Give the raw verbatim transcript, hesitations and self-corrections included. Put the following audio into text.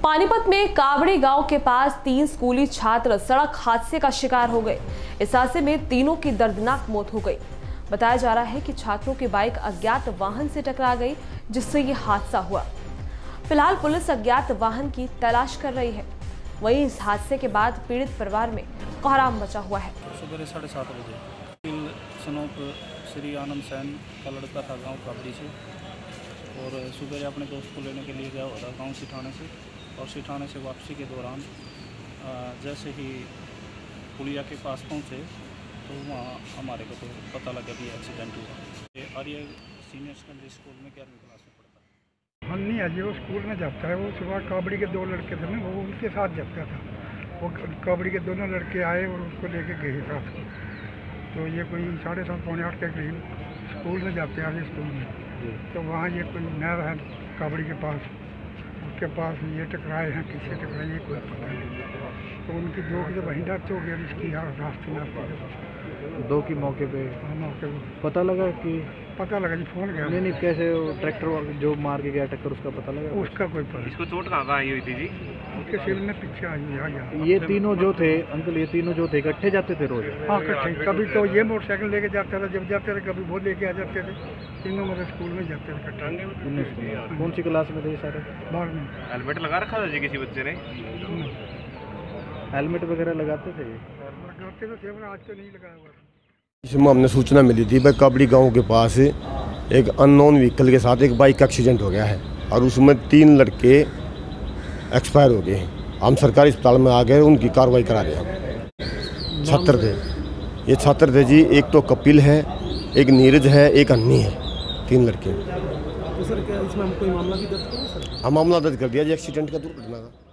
पानीपत में कावड़ी गांव के पास तीन स्कूली छात्र सड़क हादसे का शिकार हो गए। इस हादसे में तीनों की दर्दनाक मौत हो गई। बताया जा रहा है कि छात्रों की बाइक अज्ञात वाहन से टकरा गई, जिससे ये हादसा हुआ। फिलहाल पुलिस अज्ञात वाहन की तलाश कर रही है। वहीं इस हादसे के बाद पीड़ित परिवार में कोहराम मचा हुआ है। सुबह साढ़े सात बजे सनोप श्री आनंद सैन का लड़का था गाँव कावड़ी से, और सुबह अपने दोस्त को लेने के लिए गया हुआ था गाँव सिठाने से, और सिठाने से वापसी के दौरान जैसे ही पुलिया के पास पहुँचे तो वहाँ हमारे को तो पता लगा कि एक्सीडेंट हुआ। और ये सीनियर सेकेंडरी स्कूल में ग्यारहवीं क्लास में पढ़ता है। हम नहीं अजी वो स्कूल में जाता है। वो सुबह कावड़ी के दो लड़के थे ना, वो उनके साथ जाता था। वो कावड़ी के दोनों लड़के आए और उसको लेके गए साथ को। तो ये कोई साढ़े सात पौने आठ के करीब स्कूल में जाते हैं स्कूल में। तो वहाँ ये कोई नहर है कावड़ी के पास, उसके पास ये टकराए हैं, किससे टकराए ये कोई पता नहीं। तो उनकी दो की जब वहीं डेथ हो गई, इसकी रास्ते में दो की मौके पे मौके पे पता लगा कि पता लगा जी, फोन गया। नहीं नहीं कैसे ट्रैक्टर जो मार के गया टक्कर, उसका पता लगा? उसका कोई पता। इसको चोट कहाँ कहाँ आई हुई थी जी? उसके सिर में पीछे आई हुई। ये तीनों जो थे अंकल, ये तीनों जो थे इकट्ठे जाते थे रोज? हाँ इकट्ठे। कभी तो ये मोटरसाइकिल लेके जाता था जब जाते थे, कभी वो लेके आ जाते थे। तीनों मतलब स्कूल में जाते थे इकट्ठे। कौन सी क्लास में थे सारे? बाहर में। हेलमेट लगा रखा था जी किसी बच्चे ने? हेलमेट वगैरह लगाते थे? लगाते तो थे, आज तो नहीं लगाया हुआ। इसमें हमने सूचना मिली थी भाई कावड़ी गांव के पास एक अननोन व्हीकल के साथ एक बाइक का एक्सीडेंट हो गया है और उसमें तीन लड़के एक्सपायर हो गए हैं। हम सरकारी अस्पताल में आ गए, उनकी कार्रवाई करा रहे हैं। छात्र थे ये छात्र थे जी, एक तो कपिल है, एक नीरज है, एक अन्नी है, तीन लड़के। तो सर क्या इसमें हम कोई मामला भी दर्ज किया सर? हम मामला दर्ज कर दिया जी एक्सीडेंट का, दुर्घटना का।